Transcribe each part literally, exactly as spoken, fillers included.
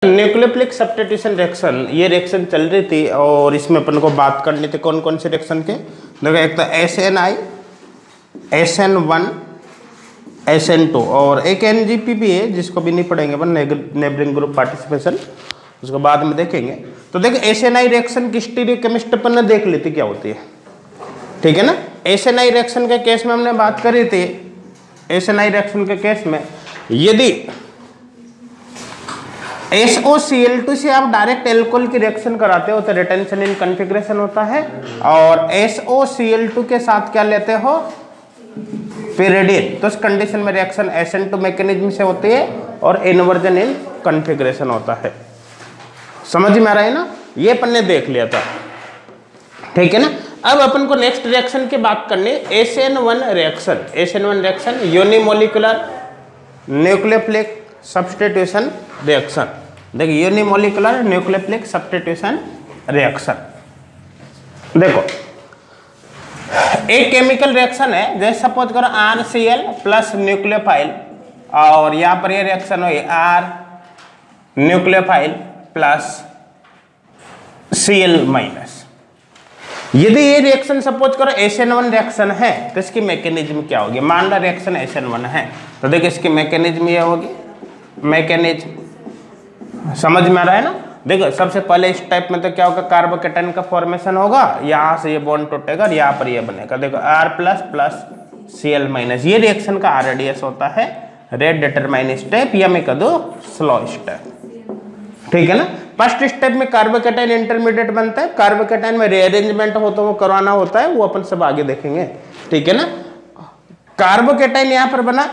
Nucleophilic substitution reaction, ये reaction चल रही थी और इसमें अपन को बात करनी थी कौन कौन से रिएक्शन के। देखो एक तो S N I, S N one, S N two और एक एन जी पी भी है जिसको भी नहीं पढ़ेंगे अपन, नेबरिंग ग्रुप पार्टिसिपेशन, उसको बाद में देखेंगे। तो देखो एस एन आई रिएक्शन की स्टीरियोकेमिस्ट्री अपन ने देख ली थी क्या होती है, ठीक है ना। एस एन आई रिएक्शन के केस में हमने बात करी थी, एस एन आई रिएक्शन के केस में यदि S O C L two से आप डायरेक्ट एल्कोहल की रिएक्शन कराते हो तो रिटेंशन इन कॉन्फ़िगरेशन होता है, और S O C L two के साथ क्या लेते हो, pyridine, तो इस कंडीशन में reaction S N two mechanism से होती है और इन्वर्जन इन कॉन्फ़िगरेशन होता है। समझ में आ रहा है ना, ये अपन ने देख लिया था, ठीक है ना। अब अपन को नेक्स्ट रिएक्शन की बात करनी है, S N one reaction. S N one reaction unimolecular nucleophilic substitution reaction. देखिए यूनिमोलिकुलर न्यूक्लियोफिलिक सब्स्टिट्यूशन रिएक्शन, देखो एक केमिकल रिएक्शन है, जैसे सपोज करो R C L plus nucleophile, और यहाँ पर ये रिएक्शन हुई R nucleophile plus C L minus. यदि ये रिएक्शन सपोज करो एस एन वन रिएक्शन है तो इसकी मैकेनिज्म क्या होगी। मान लो रिएक्शन एस एन वन है तो देखो इसकी मैकेनिज्म ये होगी, मैकेनिज्म समझ में आ रहा है ना। देखो सबसे पहले इस टाइप में तो क्या होगा, कार्बोकेटाइन का फॉर्मेशन होगा, यहाँ से ये बॉन्ड टूटेगा और यहाँ पर ये बनेगा, देखो R plus plus C L minus. ये रिएक्शन का आर रेडियस होता है, रेट डिटरमाइन स्टेप या मैं कह दो स्लो स्टेप, ठीक है ना। फर्स्ट स्टेप में कार्बोकेटाइन इंटरमीडिएट बनता है, कार्बोकेटाइन में रीअरेंजमेंट हो तो वो करवाना होता है, वो अपन सब आगे देखेंगे, ठीक है ना। कार्बोकेटाइन यहाँ पर बना,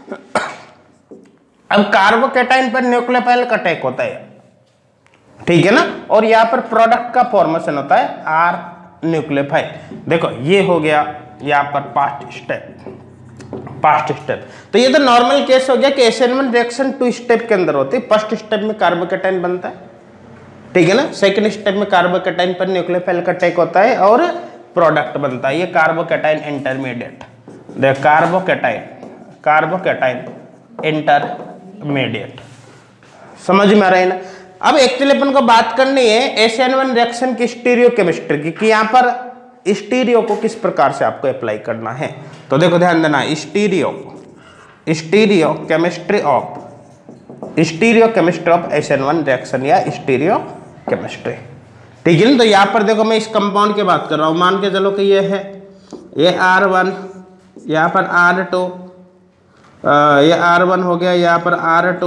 अब कार्बोकेटाइन पर न्यूक्लियोफाइल का अटैक होता है, ठीक है ना, और यहाँ पर प्रोडक्ट का फॉर्मेशन होता है आर न्यूक्लियोफाइल। देखो ये हो गया यहाँ पर पास्ट स्टेप, पास्ट स्टेप। तो ये तो नॉर्मल केस हो गया कि S N one reaction two step के अंदर होती है। फर्स्ट स्टेप में कार्बोकेटाइन बनता है, ठीक है ना। सेकंड स्टेप में कार्बोकेटाइन पर न्यूक्लियोफाइल का अटैक होता है और प्रोडक्ट बनता है, ये कार्बोकेटाइन इंटरमीडिएट। देख कार्बोकेटाइन, कार्बोकेटाइन इंटरमीडिएट, समझ में आ रहा है ना। अब एक्चुअली अपन को बात करनी है एस एन वन रिएक्शन की स्टीरियोकेमिस्ट्री की, कि यहाँ पर स्टीरियो को किस प्रकार से आपको अप्लाई करना है। तो देखो ध्यान देना, stereo, stereochemistry of, stereochemistry of S N one reaction या स्टीरियो केमिस्ट्री, ठीक है ना। तो यहाँ पर देखो मैं इस कंपाउंड की बात कर रहा हूँ, मान के चलो कि ये है, ये आर वन, यहाँ पर आर टू, ये आर वन हो गया, यहाँ पर आर टू,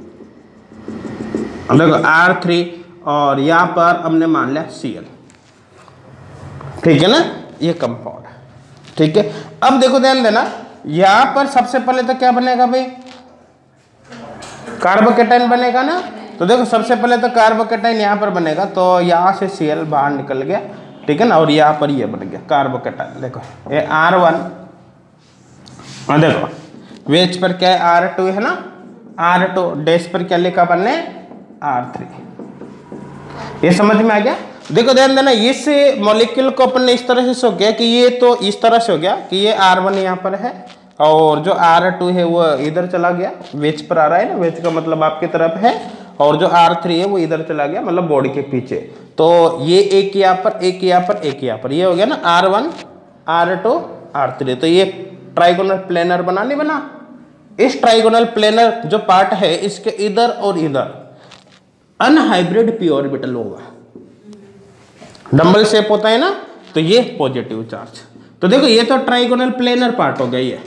देखो आर थ्री, और यहाँ पर हमने मान लिया सी एल, ठीक है ना, ये कंपाउंड, ठीक है। अब देखो ध्यान देना, यहाँ पर सबसे पहले तो क्या बनेगा भाई, कार्बोकेटाइन बनेगा ना। तो देखो सबसे पहले तो कार्बोकेटाइन यहाँ पर बनेगा, तो यहाँ से सी एल बाहर निकल गया, ठीक है ना, और यहाँ पर ये बन गया कार्बोकेटाइन। देखो ये आर वन, और देखो वेज पर क्या है, आर टू है ना, आर टू, डैश पर क्या लिखा बनने, आर थ्री। ये समझ में आ गया। देखो ध्यान देना, इस मॉलिक्यूल को अपन ने इस तरह से सो गया कि ये तो इस तरह से हो गया कि ये आर वन यहाँ पर है और जो आर टू है वो इधर चला गया, वेज पर आ रहा है ना, वेज का मतलब आपकी तरफ है, और जो आर थ्री है वो इधर चला गया, मतलब बॉडी के पीछे। तो ये एक यहाँ पर, एक यहाँ पर, एक यहाँ पर, ये हो गया ना R one, R two, R three. तो ये ट्राइगोनल प्लेनर बना नहीं बना। इस ट्राइगोनल प्लेनर जो पार्ट है इसके इधर और इधर अनहाइब्रिड पी ऑर्बिटल होगा, डबल शेप होता है ना, तो ये पॉजिटिव चार्ज। तो देखो ये तो ट्राइगोनल प्लेनर पार्ट हो गया ये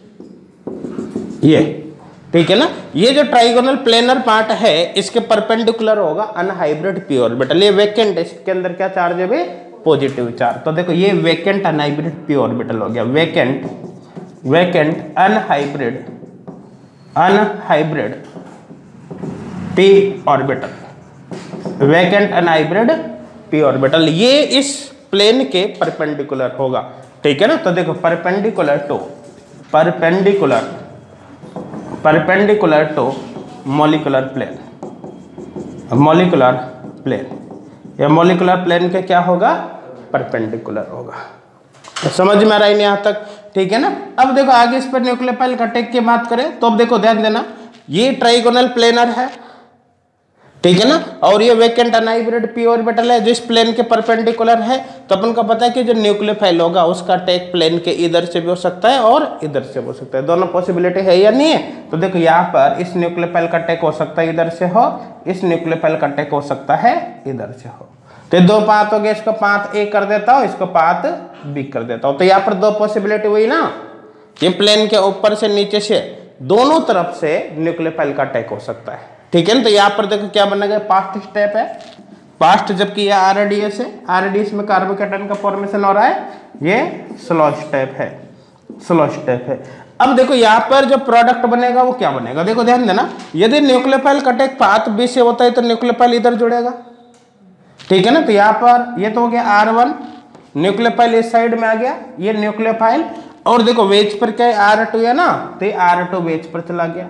ये ठीक है ना। ये जो ट्राइगोनल प्लेनर पार्ट है इसके परपेंडिकुलर होगा अनहाइब्रिड पी ऑर्बिटल, ये वेकेंट, इसके अंदर क्या चार्ज है भाई, पॉजिटिव चार्ज। तो देखो ये वेकेंट अनहाइब्रिड पी ऑर्बिटल हो गया, vacant, vacant unhybrid, unhybrid p orbital, vacant unhybrid p orbital, ये इस प्लेन के परपेंडिकुलर होगा, ठीक है ना। तो देखो perpendicular to, perpendicular, perpendicular to molecular plane, molecular plane, या मॉलिक्यूलर प्लेन के क्या होगा, परपेंडिकुलर होगा। तो समझ में आ रहा है यहाँ तक, ठीक है ना। अब देखो आगे इस पर न्यूक्लियोफाइल का अटैक की बात करें तो अब देखो ध्यान देना, ये ट्राइगोनल प्लेनर है, ठीक है ना। और ये वेकेंट अनहाइब्रिड पी ऑर्बिटल है जो इस प्लेन के परपेंडिकुलर है, तो अपन को पता है कि जो न्यूक्लियोफाइल होगा उसका अटैक प्लेन के इधर से भी हो सकता है और इधर से हो सकता है, दोनों पॉसिबिलिटी है या नहीं है। तो देखो यहाँ पर इस न्यूक्लियोफाइल का अटैक हो सकता है इधर से हो, इस न्यूक्लियोफाइल का अटैक हो सकता है इधर से हो। तो दो पाथ हो गए, इसको पाथ ए कर देता हूँ, इसको पाथ बी कर देता हूँ। तो यहाँ पर दो पॉसिबिलिटी हुई ना, ये प्लेन के ऊपर से नीचे से दोनों तरफ से न्यूक्लियोफाइल का अटैक हो सकता है, ठीक है ना। तो यहाँ पर देखो क्या बनेगा, पास्ट स्टेप है, पास्ट, जबकि ये आरडीएस है, आरडीएस में कार्बोकेटाइन का फॉर्मेशन हो रहा है, ये स्लो स्टेप है, स्लो स्टेप है। अब देखो यहाँ पर जो प्रोडक्ट बनेगा वो क्या बनेगा, देखो ध्यान देना, यदि न्यूक्लियोफाइल का अटैक पाथ बी से होता है तो न्यूक्लियोफाइल इधर जुड़ेगा, ठीक है ना। तो यहाँ पर ये तो हो गया आर वन, न्यूक्लियोफाइल इस साइड में आ गया, ये न्यूक्लियोफाइल, और देखो वेज पर क्या है, आर टू है ना, तो ये आर टू वेज पर चला गया,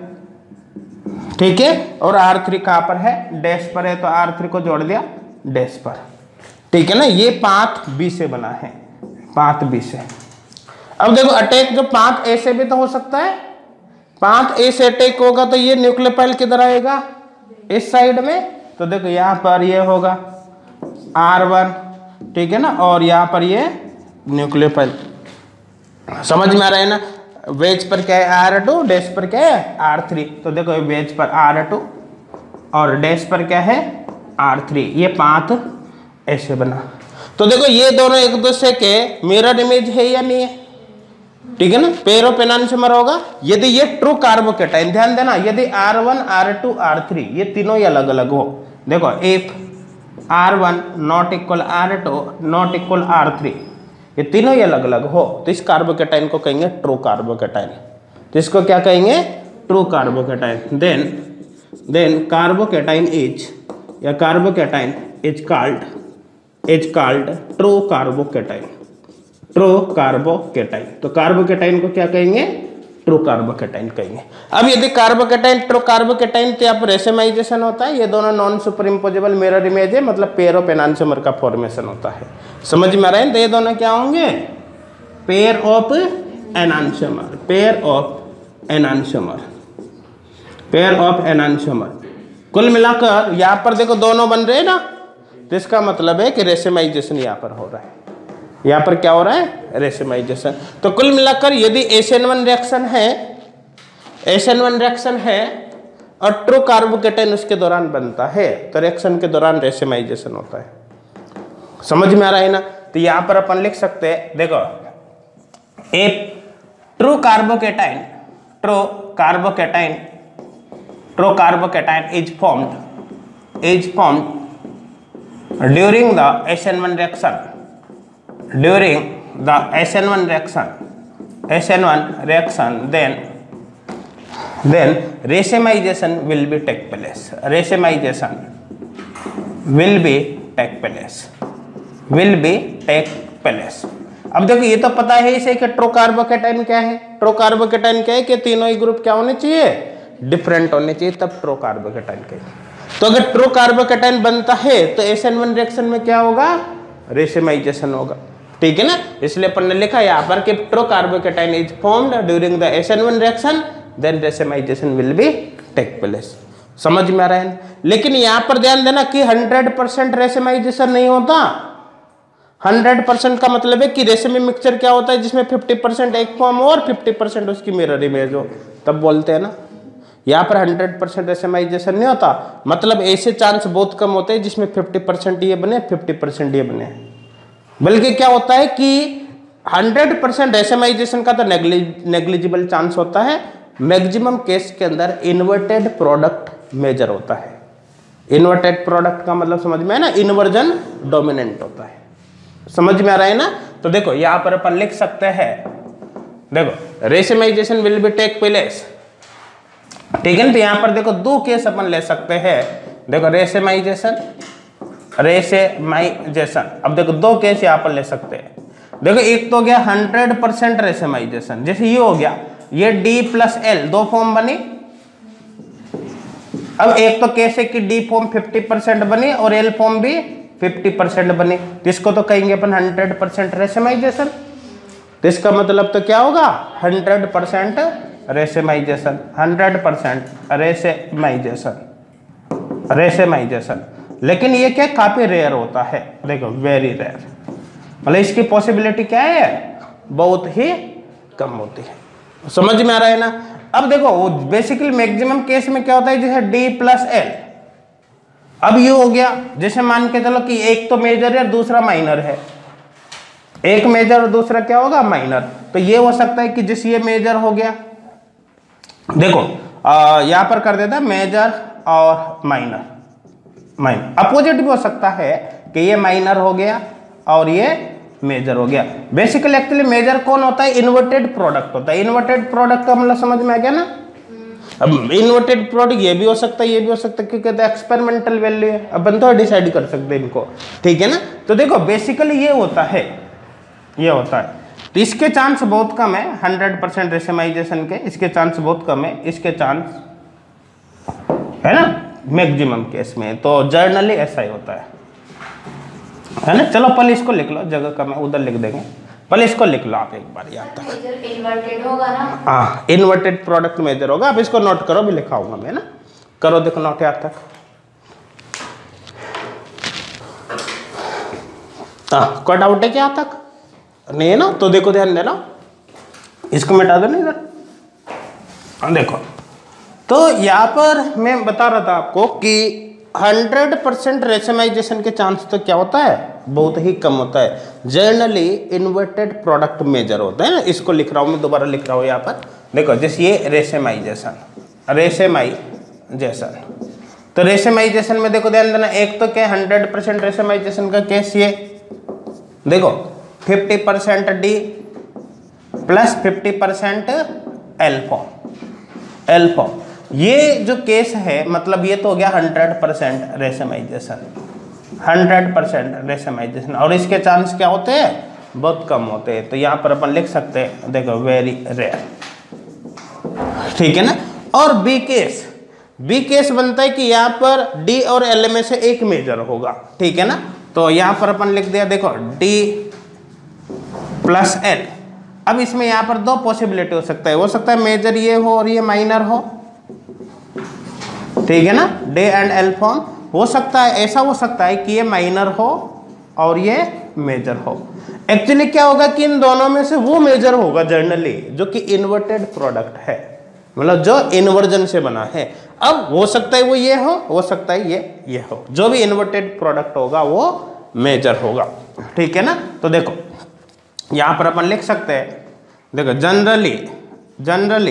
ठीक है। और आर थ्री कहां पर है, डैश पर है, तो आर थ्री को जोड़ दिया डैश पर, ठीक है ना। ये पाथ बी से बना है, पाथ बी से। अब देखो अटैक जो पाथ ए से भी तो हो सकता है, पाथ ए से अटैक होगा तो ये न्यूक्लियोफाइल किधर आएगा, इस साइड में। तो देखो यहां पर ये होगा आर वन, ठीक है ना, और यहां पर ये न्यूक्लियोफाइल, समझ में आ रहा है ना। वेज पर क्या है आर टू, डैश पर क्या है आर थ्री, तो देखो वेज पर आर टू और डैश पर क्या है आर थ्री, ये पाथ ऐसे बना। तो देखो ये दोनों एक दूसरे के मिरर इमेज है या नहीं है, ठीक है ना, पेयर ऑफ एनांसोमर होगा। यदि ये ट्रू कार्बोकेटाइन, ध्यान देना, यदि R one R two R three ये तीनों ही अलग अलग हो, देखो if R one not equal R two not equal R three, ये तीनों ही अलग अलग हो, तो इस कार्बोकेटाइन को कहेंगे ट्रू कार्बोकेटाइन। तो इसको क्या कहेंगे, true carbocation. Then then carbocation is या carbocation is called is called true carbocation, true carbocation. तो कार्बोकेटाइन को क्या कहेंगे, ट्रू कार्बोकेटाइन कहेंगे। अब यदि कार्बोकेटाइन ट्रू कार्बोकेटाइन, तो यहाँ पर रेसेमाइजेशन होता है, ये दोनों non superimposable mirror image है, मतलब पेयर ऑफ एनांसोमर का फॉर्मेशन होता है, समझ में आ रहा है। तो ये दोनों क्या होंगे, pair of enantiomer, pair of enantiomer, pair of enantiomer. कुल मिलाकर यहाँ पर देखो दोनों बन रहे हैं ना, तो इसका मतलब है कि रेसेमाइजेशन यहाँ पर हो रहा है, यहाँ पर क्या हो रहा है, रेसेमाइजेशन। तो कुल मिलाकर यदि एस एन वन रिएक्शन है, एस एन वन रिएक्शन है और ट्रू कार्बोकेटाइन उसके दौरान बनता है, तो रिएक्शन के दौरान रेसेमाइजेशन होता है, समझ में आ रहा है ना। तो यहाँ पर अपन लिख सकते हैं, देखो a true carbocation, true carbocation, true carbocation is formed is formed during the S N one reaction, during the S N one reaction, S N one reaction, then then racemization will be take place, racemization will be take place, will be take place। अब देखो ये तो पता है इसे कि true carbocation क्या है, ट्रू कार्बोकेटाइन क्या है कि तीनों ही ग्रुप क्या होने चाहिए, डिफरेंट होने चाहिए, तब ट्रू कार्बोकेटाइन कहेंगे। तो अगर ट्रू कार्बोकेटाइन बनता है तो एस एन वन रिएक्शन में क्या होगा, रेसेमाइजेशन होगा, ठीक है ना। इसलिए अपन ने लिखा यहाँ पर कि true carbocation is formed during the S N one reaction, then racemization will be take place, समझ में आ रहा है। लेकिन यहाँ पर ध्यान देना कि हंड्रेड परसेंट रेसेमाइजेशन नहीं होता, हंड्रेड परसेंट का मतलब है कि रेशमी मिक्सचर क्या होता है जिसमें फिफ्टी परसेंट एक फॉर्म हो और फिफ्टी परसेंट उसकी मिरर इमेज हो, तब बोलते हैं ना। यहाँ पर हंड्रेड परसेंट रेसेमाइजेशन नहीं होता, मतलब ऐसे चांस बहुत कम होते हैं जिसमें फिफ्टी परसेंट ये बने फिफ्टी परसेंट ये बने, बल्कि क्या होता है कि हंड्रेड परसेंट रेसेमाइजेशन का तो नेग्लिजिबल चांस होता है, मैक्सिमम केस के अंदर इन्वर्टेड प्रोडक्ट मेजर होता है। इन्वर्टेड प्रोडक्ट का मतलब समझ में है ना, इन्वर्जन डोमिनेंट होता है, समझ में आ रहा है ना। तो देखो यहाँ पर अपन लिख सकते हैं, देखो racemization will be take place, ठीक है। तो यहाँ पर देखो दो केस अपन ले सकते हैं, देखो रेसेमाइजेशन, रेसेमाइजेशन। अब देखो दो केस यहाँ पर ले सकते हैं, देखो एक तो गया हंड्रेड परसेंट रेसेमाइजेशन, जैसे ये हो गया, ये D प्लस एल दो फॉर्म बनी। अब एक तो केस है कि D फॉर्म फिफ्टी परसेंट बनी और L फॉर्म भी फिफ्टी परसेंट बनी, तो इसको तो कहेंगे अपन हंड्रेड परसेंट रेसेमाइजेशन। तो इसका मतलब तो क्या होगा, hundred percent racemization, hundred percent racemization, racemization, लेकिन ये क्या काफी रेयर होता है, देखो वेरी रेयर, मतलब इसकी पॉसिबिलिटी क्या है, बहुत ही कम होती है। समझ में आ रहा है ना। अब देखो वो बेसिकली मैक्सिमम केस में क्या होता है, जैसे डी प्लस एल, अब ये हो गया, जैसे मान के चलो कि एक तो मेजर है दूसरा माइनर है, एक मेजर और दूसरा क्या होगा माइनर, तो ये हो सकता है कि जैसे ये मेजर हो गया, देखो यहां पर कर देता मेजर और माइनर, माइनर अपोजिट भी हो सकता है कि ये माइनर हो गया और ये मेजर हो गया। बेसिकली एक्चुअली मेजर कौन होता है, इन्वर्टेड प्रोडक्ट होता है। इन्वर्टेड प्रोडक्ट का मतलब समझ में आ गया ना। अब इन्वर्टेड प्रोडक्ट ये भी हो सकता है, ये भी हो सकता है, क्योंकि एक्सपेरिमेंटल वैल्यू है, अपन तो डिसाइड कर सकते हैं इनको, ठीक है ना। तो देखो बेसिकली ये होता है, ये होता है, तो इसके चांस बहुत कम है, हंड्रेड परसेंट रेसेमाइजेशन के इसके चांस बहुत कम है, इसके चांस है ना मैक्सिमम केस में, तो जर्नली ऐसा ही होता है, है ना। चलो पहले इसको लिख लो, जगह कम है उधर लिख देंगे, पहले इसको लिख लो आप एक बार यहाँ तक। इन्वर्टेड होगा ना, हाँ इन्वर्टेड प्रोडक्ट मेजर होगा। अब इसको नोट करो, भी लिखा हूँ मैं ना, करो देखो नोट यहाँ तक। हाँ कोई डाउट है क्या यहाँ तक, नहीं है ना, तो देखो ध्यान देना, इसको मिटा दो ना इधर। देखो तो यहाँ पर मैं बता रहा था आपको कि हंड्रेड परसेंट रेसेमाइजेशन के चांस तो क्या होता है, बहुत ही कम होता है। जर्नली इन्वर्टेड प्रोडक्ट मेजर होता है ना, इसको लिख रहा हूँ मैं, दोबारा लिख रहा हूँ यहाँ पर, देखो जैसे ये रेसेमाइजेशन, रेसेमाइजेशन, तो रेसेमाइजेशन में देखो ध्यान देना, एक तो क्या हंड्रेड परसेंट रेसेमाइजेशन का केस, ये देखो fifty percent D plus fifty percent L form, L form, ये जो केस है मतलब ये तो हो गया hundred percent racemization, hundred percent racemization, और इसके चांस क्या होते हैं, बहुत कम होते हैं। तो यहाँ पर अपन लिख सकते हैं, देखो वेरी रेयर, ठीक है ना। और बी केस, बी केस बनता है कि यहाँ पर डी और एल में से एक मेजर होगा, ठीक है ना। तो यहाँ पर अपन लिख दिया, देखो डी प्लस एल। अब इसमें यहाँ पर दो पॉसिबिलिटी हो सकता है, हो सकता है मेजर ये हो और ये माइनर हो, ठीक है ना, डे एंड एल फॉर्म हो सकता है, ऐसा हो सकता है कि ये माइनर हो और ये मेजर हो। एक्चुअली क्या होगा कि इन दोनों में से वो मेजर होगा जर्नली जो कि इन्वर्टेड प्रोडक्ट है, मतलब जो इन्वर्जन से बना है। अब हो सकता है वो ये हो, हो सकता है ये ये हो, जो भी इन्वर्टेड प्रोडक्ट होगा वो मेजर होगा, ठीक है ना। तो देखो यहाँ पर अपन लिख सकते हैं, देखो जनरली, जनरली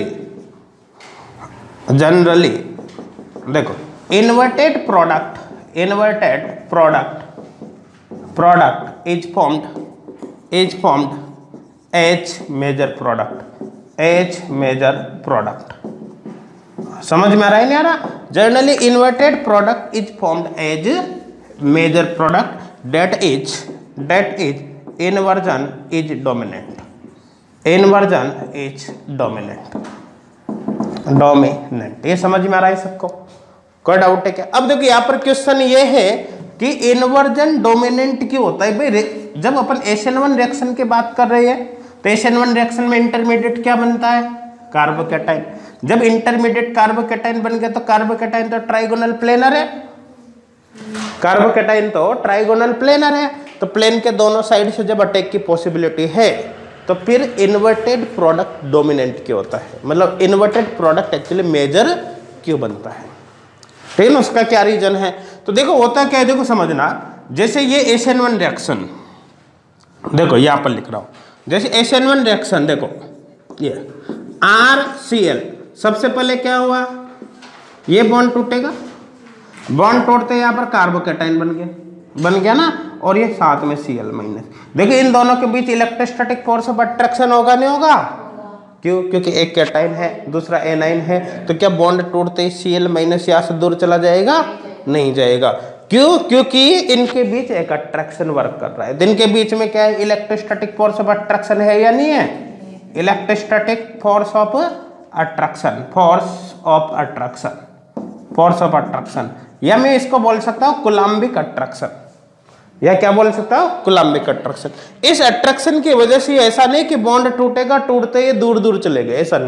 जनरली देखो inverted product, inverted product product is formed is formed as major product, as major product. समझ में आ रहा है नहीं आ रहा। Generally inverted product is formed as major product that is that is inversion is dominant, inversion is dominant, dominant. ये समझ में आ रहा है सबको, कोई डाउट है क्या। अब देखो यहाँ पर क्वेश्चन ये है कि इन्वर्जन डोमिनेंट क्यों होता है भाई। जब अपन एस एन वन रिएक्शन की बात कर रहे हैं तो एस एन वन रिएक्शन में इंटरमीडिएट क्या बनता है, कार्बोकैटायन। जब इंटरमीडिएट कार्बोकैटायन बन गया तो कार्बोकैटायन तो ट्राइगोनल प्लेनर है, कार्बोकैटायन तो ट्राइगोनल प्लेनर है, तो प्लेन के दोनों साइड से जब अटैक की पॉसिबिलिटी है तो फिर इन्वर्टेड प्रोडक्ट डोमिनेंट क्यों होता है, मतलब इन्वर्टेड प्रोडक्ट एक्चुअली मेजर क्यों बनता है, ठीक है ना, उसका क्या रीजन है। तो देखो होता क्या है, देखो समझना, जैसे ये एस एन वन रिएक्शन, देखो यहाँ पर लिख रहा हूँ, जैसे एस एन वन रिएक्शन, देखो ये आर सी एल, सबसे पहले क्या हुआ, ये बॉन्ड टूटेगा, बॉन्ड तोड़ते यहाँ पर कार्बोकैटायन बन गया, बन गया ना, और ये साथ में सी एल माइनस। देखिए इन दोनों के बीच इलेक्ट्रोस्टैटिक फोर्स ऑफ अट्रैक्शन होगा नहीं होगा, क्यों, क्योंकि एक कैटायन है दूसरा एनाइन है, तो क्या बॉन्ड टूटते ही सी एल माइनस यहाँ से दूर चला जाएगा, नहीं जाएगा, क्यों, क्योंकि इनके बीच एक अट्रैक्शन वर्क कर रहा है। इनके बीच में क्या है, इलेक्ट्रोस्टैटिक फोर्स ऑफ अट्रैक्शन है या नहीं है, electrostatic force of attraction, force of attraction, force of attraction, या मैं इसको बोल सकता हूँ कूलम्बिक अट्रैक्शन, या क्या बोल सकता हूँ, कूलम्बिक अट्रैक्शन। इस अट्रैक्शन की वजह से ऐसा नहीं कि बॉन्ड टूटेगा, टूटते ही दूर दूर चले गए, ऐसा नहीं है,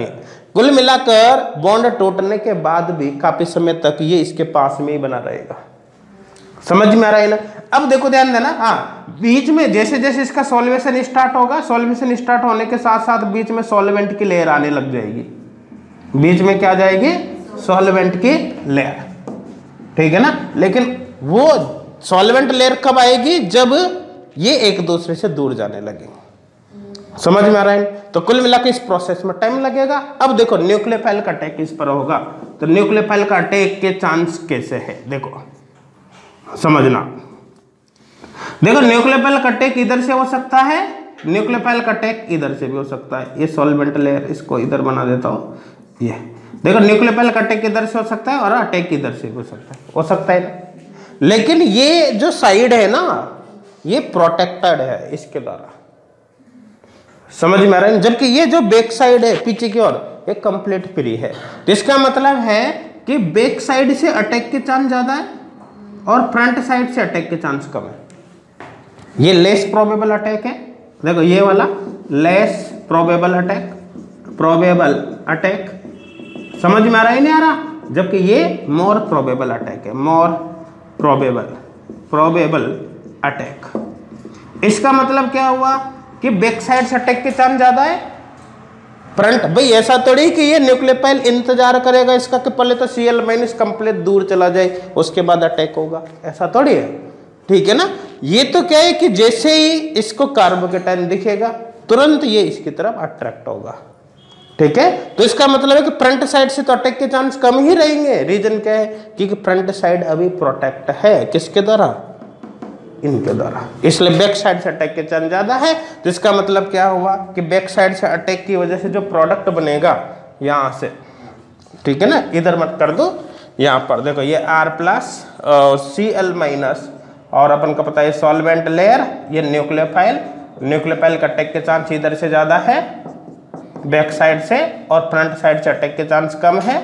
कुल मिलाकर बॉन्ड टूटने के बाद भी काफी समय तक ये इसके पास में ही बना रहेगा। समझ में आ रहा है ना? अब देखो ध्यान देना, हाँ बीच में जैसे जैसे इसका सॉल्वेशन स्टार्ट होगा, सॉल्वेशन स्टार्ट होने के साथ साथ बीच में सॉल्वेंट की लेयर आने लग जाएगी। बीच में क्या जाएगी? सॉल्वेंट की लेयर, ठीक है ना। लेकिन वो सॉल्वेंट लेयर कब आएगी? जब ये एक दूसरे से दूर जाने लगेंगे। समझ में आ रहा है? तो कुल मिलाकर इस प्रोसेस में टाइम लगेगा। अब देखो न्यूक्लियोफाइल का अटैक इस पर होगा, तो न्यूक्लियोफाइल का अटैक के चांस कैसे है देखो समझना। देखो न्यूक्लियोफाइल का अटैक इधर से हो सकता है, न्यूक्लियोफाइल का अटैक इधर से भी हो सकता है। ये सॉल्वेंट लेयर इसको इधर बना देता हूँ। ये देखो न्यूक्लियोफाइल का अटैक इधर से हो सकता है और अटैक इधर से भी हो सकता है, हो सकता है ना। लेकिन ये जो साइड है ना, ये प्रोटेक्टेड है इसके द्वारा। समझ में आ रहा है? जबकि ये जो बैक साइड है पीछे की ओर, ये कंप्लीट फ्री है। तो इसका मतलब है कि बैक साइड से अटैक के चांस ज्यादा है और फ्रंट साइड से अटैक के चांस कम है। ये लेस प्रोबेबल अटैक है। देखो ये वाला less probable attack, probable attack, समझ में आ रहा है नहीं आ रहा? जबकि ये मोर प्रोबेबल अटैक है, मोर प्रोबेबल प्रोबेबल अटैक। इसका मतलब क्या हुआ कि बैक साइड से अटैक के चांस ज्यादा है, फ्रंट। भाई ऐसा थोड़ी कि ये न्यूक्लियोफाइल इंतजार करेगा इसका कि पहले तो Cl माइनस कंप्लीट दूर चला जाए उसके बाद अटैक होगा, ऐसा थोड़ी है, ठीक है ना। ये तो क्या है कि जैसे ही इसको कार्बोकेटाइन दिखेगा तुरंत ये इसकी तरफ अट्रैक्ट होगा, ठीक है। तो इसका मतलब है कि फ्रंट साइड से तो अटैक के चांस कम ही रहेंगे। रीजन क्या है? क्योंकि फ्रंट साइड अभी प्रोटेक्ट है, किसके द्वारा? इनके द्वारा। इसलिए बैक साइड से अटैक के चांस ज्यादा है। तो इसका मतलब क्या हुआ कि बैक साइड से अटैक की वजह से जो प्रोडक्ट बनेगा यहां से, ठीक है ना, इधर मत कर दो, यहां पर देखो ये R plus C L minus और अपन को पता है सॉल्वेंट लेयर, ये न्यूक्लियोफाइल। न्यूक्लियोफाइल का अटैक के चांस इधर से ज्यादा है बैक साइड से, और फ्रंट साइड से अटैक के चांस कम है।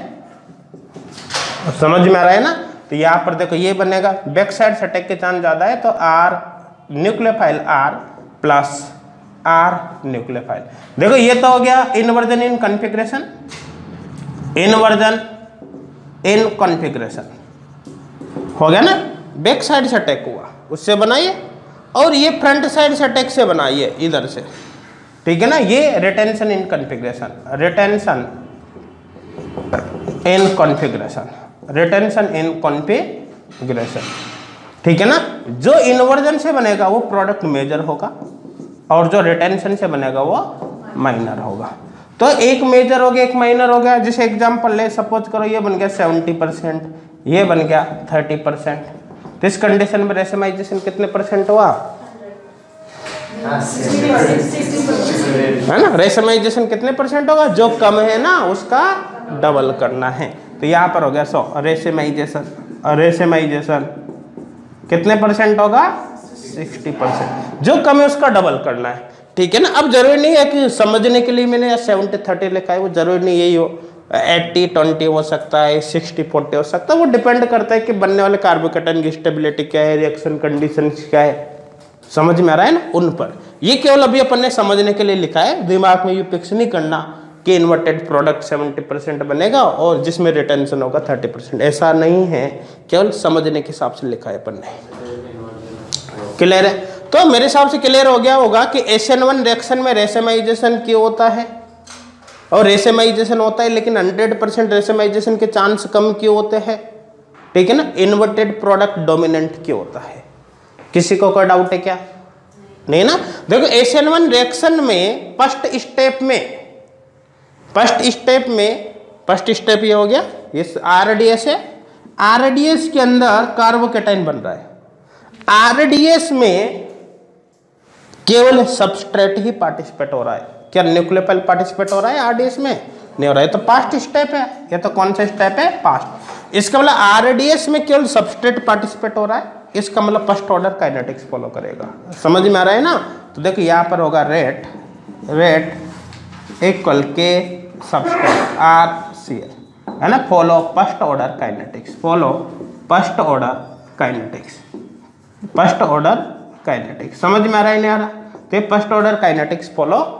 समझ में आ रहा है ना? तो यहाँ पर देखो ये बनेगा बैक साइड से अटैक के चांस ज्यादा है, तो R nucleophile R plus R nucleophile. देखो ये तो हो गया inversion in configuration, inversion in configuration हो गया ना। बैक साइड से अटैक हुआ उससे बनाइए, और ये फ्रंट साइड से अटैक से बनाइए इधर से, ठीक है ना। ये retention in configuration, retention in configuration, retention in configuration, ठीक है ना। जो इन्वर्जन से बनेगा वो प्रोडक्ट मेजर होगा और जो रिटेंशन से बनेगा वो माइनर होगा। तो एक मेजर हो गया एक माइनर हो गया। जैसे एग्जांपल ले, सपोज करो ये बन गया सेवेंटी परसेंट, ये बन गया थर्टी परसेंट। तो इस कंडीशन में रेशमाइजेशन कितने परसेंट हुआ? है ना। रेशमाइजेशन कितने परसेंट होगा? जो कम है ना उसका डबल करना है। तो यहाँ पर हो गया सौ। रेशमाइजेशन, रेशमाइजेशन कितने परसेंट होगा? Sixty percent. जो कम है उसका डबल करना है, ठीक है ना। अब जरूरी नहीं है कि समझने के लिए मैंने सेवेंटी थर्टी लिखा है, वो जरूरी नहीं यही हो, एट्टी ट्वेंटी हो सकता है, सिक्सटी फोर्टी हो सकता है। वो डिपेंड करता है कि बनने वाले कार्बोकेटाइन की स्टेबिलिटी क्या है, रिएक्शन कंडीशन क्या है, समझ में आ रहा है ना, उन पर। ये केवल अभी अपन ने समझने के लिए लिखा है, दिमाग में ये फिक्स नहीं करना कि इन्वर्टेड प्रोडक्ट सेवेंटी परसेंट बनेगा और जिसमें रिटेंशन होगा थर्टी परसेंट, ऐसा नहीं है, केवल समझने के हिसाब से लिखा है अपन ने। क्लियर है? तो मेरे हिसाब से क्लियर हो गया होगा कि एस एन वन रिएक्शन में रेशमाइजेशन क्यों होता है, और रेशमाइजेशन होता है लेकिन हंड्रेड परसेंट रेशमाइजेशन के चांस कम क्यों होते हैं, ठीक है ना। इन्वर्टेड प्रोडक्ट डोमिनेंट क्यों होता है? किसी को कोई डाउट है क्या? नहीं ना। देखो एस एन वन रिएक्शन में फर्स्ट स्टेप में फर्स्ट स्टेप में फर्स्ट स्टेप ये हो गया, ये आरडीएस है। आरडीएस के अंदर कार्बोकेटाइन बन रहा है। आरडीएस में केवल सबस्ट्रेट ही पार्टिसिपेट हो रहा है। क्या न्यूक्लियोफाइल पार्टिसिपेट हो रहा है आरडीएस में? नहीं हो रहा है। तो पास्ट स्टेप है, ये तो कौन सा स्टेप है? पास्ट। इसका मतलब आरडीएस में केवल सबस्ट्रेट पार्टिसिपेट हो रहा है, इसका मतलब फर्स्ट ऑर्डर काइनेटिक्स फॉलो करेगा। समझ में आ रहा है ना। तो देखो यहाँ पर होगा रेट रेट इक्वल के सबस्ट्रेट आर सी एल, है ना। Follow first order kinetics, follow first order kinetics, first order kinetics. समझ में आ रहा है नहीं आ रहा? तो फर्स्ट ऑर्डर काइनेटिक्स फॉलो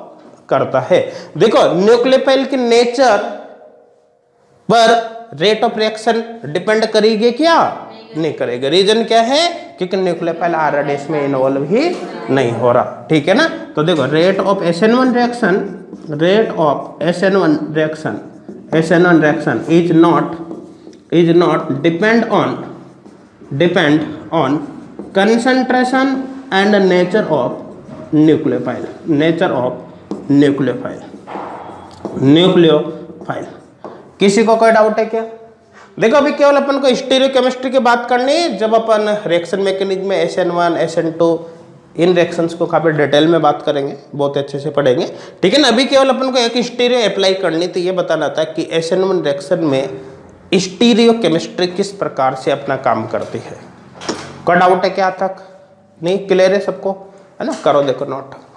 करता है। देखो न्यूक्लियोफाइल की नेचर पर रेट ऑफ रिएक्शन डिपेंड करेगी क्या? नहीं करेगा। रीजन क्या है? क्योंकि न्यूक्लियोफाइल आरआरडी इसमें इन्वॉल्व ही नहीं हो रहा, ठीक है ना। तो देखो rate of S N one reaction, rate of S N one reaction, S N one reaction is not is not depend on depend on concentration and nature of nucleophile, nature of nucleophile, nucleophile. किसी को कोई doubt है क्या? देखो अभी केवल अपन को stereochemistry की बात करनी है, जब अपन रिएक्शन मैकेनिज्म में S N one S N two इन रिएक्शंस को काफी डिटेल में बात करेंगे, बहुत अच्छे से पढ़ेंगे, ठीक है ना। अभी केवल अपन को एक स्टीरियो अप्लाई करनी थी, ये बताना था कि एस एन वन रिएक्शन में स्टीरियोकेमिस्ट्री किस प्रकार से अपना काम करती है। कोई डाउट है क्या तक? नहीं, क्लियर है सबको, है ना? करो देखो नोट।